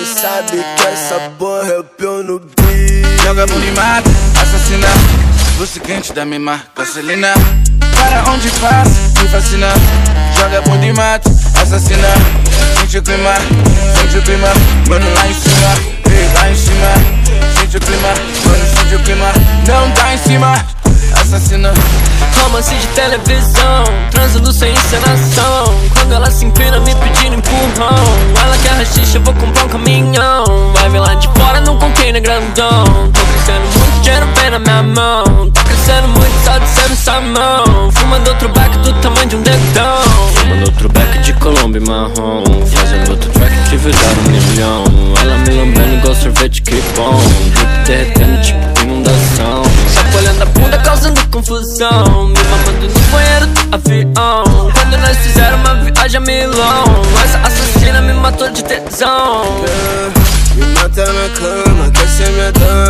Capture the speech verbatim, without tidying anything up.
Nós sabe que essa porra é o pior no beat. Joga bunda e mata, assassina. Luce quente da minha marca, gasolina. Para onde passa, me fascina. Joga bunda e mata, assassina. Sente o clima, sente o clima. Mano lá em cima, ei, lá em cima. Sente o clima, mano, sente o clima. Não tá em cima, assassina. Romance de televisão, transando sem encenação. Quando ela se empina me pedindo empurrão. Ela quer rachixa, eu vou comprar um caminhão. Vai ver lá de fora num container grandão. Tô crescendo muito, dinheiro vem na minha mão. Tô crescendo muito, só de ser sabão. Fumando outro back do tamanho de um dedão. Fumando outro back de Colômbia e marrom. Fazendo outro track que vai dar um milhão. Ela me lambendo igual sorvete que bom. Drip derretendo tipo inundação. Chacoalhando a bunda causando confusão. Me mamando no banheiro do avião. Quando nós fizemos uma viagem a Milão. Essa assassina me matou de tesão. Me mata na cama, quer ser minha dama.